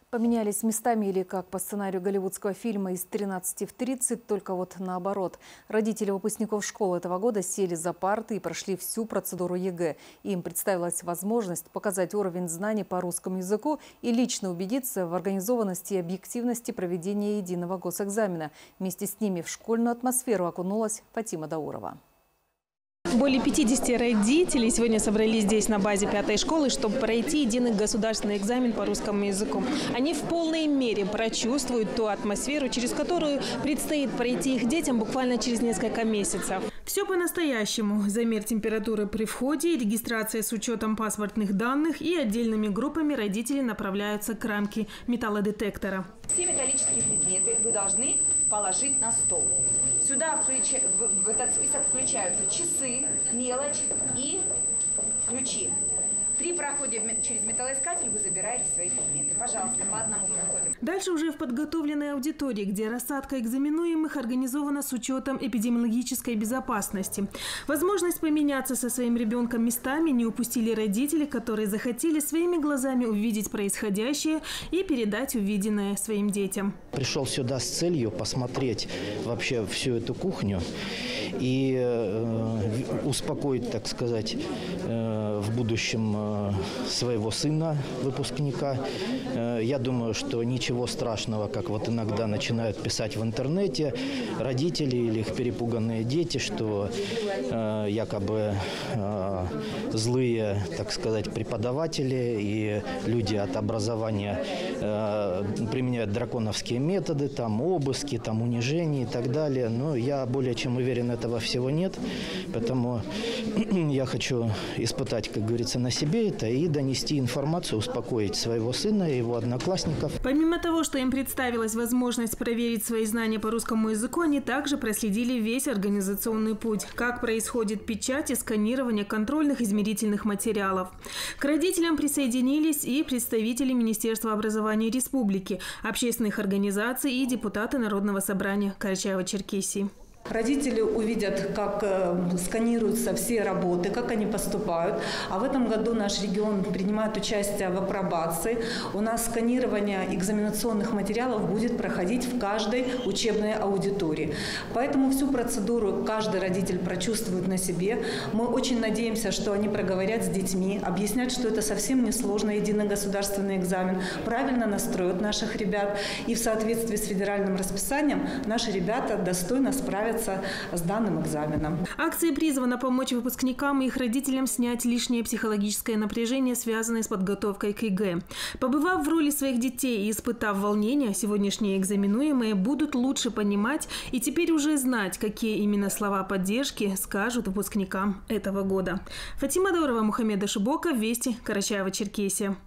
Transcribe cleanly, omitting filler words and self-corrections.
Поменялись местами или как по сценарию голливудского фильма из 13 в 30, только вот наоборот. Родители выпускников школы этого года сели за парты и прошли всю процедуру ЕГЭ. Им представилась возможность показать уровень знаний по русскому языку и лично убедиться в организованности и объективности проведения единого госэкзамена. Вместе с ними в школьную атмосферу окунулась Фатима Даурова. Более 50 родителей сегодня собрались здесь на базе 5-й школы, чтобы пройти единый государственный экзамен по русскому языку. Они в полной мере прочувствуют ту атмосферу, через которую предстоит пройти их детям буквально через несколько месяцев. Все по-настоящему. Замер температуры при входе, регистрация с учетом паспортных данных и отдельными группами родители направляются к рамке металлодетектора. Все металлические предметы вы должны положить на стол. Сюда в этот список включаются часы, мелочь и ключи. При проходе через металлоискатель вы забираете свои предметы. Пожалуйста, по одному проходим. Дальше уже в подготовленной аудитории, где рассадка экзаменуемых организована с учетом эпидемиологической безопасности. Возможность поменяться со своим ребенком местами не упустили родители, которые захотели своими глазами увидеть происходящее и передать увиденное своим детям. Пришел сюда с целью посмотреть вообще всю эту кухню и успокоить, так сказать, в будущем своего сына, выпускника. Я думаю, что ничего страшного, как вот иногда начинают писать в интернете родители или их перепуганные дети, что якобы злые, так сказать, преподаватели и люди от образования применяют драконовские методы, там обыски, там унижения и так далее. Но я более чем уверен, этого всего нет. Поэтому я хочу испытать, как говорится, на себе это и донести информацию, успокоить своего сына и его одноклассников. Помимо того, что им представилась возможность проверить свои знания по русскому языку, они также проследили весь организационный путь, как происходит печать и сканирование контрольных измерительных материалов. К родителям присоединились и представители Министерства образования Республики, общественных организаций и депутаты Народного собрания Карачаево-Черкесии. Родители увидят, как сканируются все работы, как они поступают. А в этом году наш регион принимает участие в апробации. У нас сканирование экзаменационных материалов будет проходить в каждой учебной аудитории. Поэтому всю процедуру каждый родитель прочувствует на себе. Мы очень надеемся, что они проговорят с детьми, объяснят, что это совсем не сложно, единый государственный экзамен, правильно настроят наших ребят. И в соответствии с федеральным расписанием наши ребята достойно справятся с данным экзаменом. Акция призвана помочь выпускникам и их родителям снять лишнее психологическое напряжение, связанное с подготовкой к ЕГЭ. Побывав в роли своих детей и испытав волнение, сегодняшние экзаменуемые будут лучше понимать и теперь уже знать, какие именно слова поддержки скажут выпускникам этого года. Фатима Даурова, Мухаммед Ашибоков, Вести, Карачаево-Черкесия.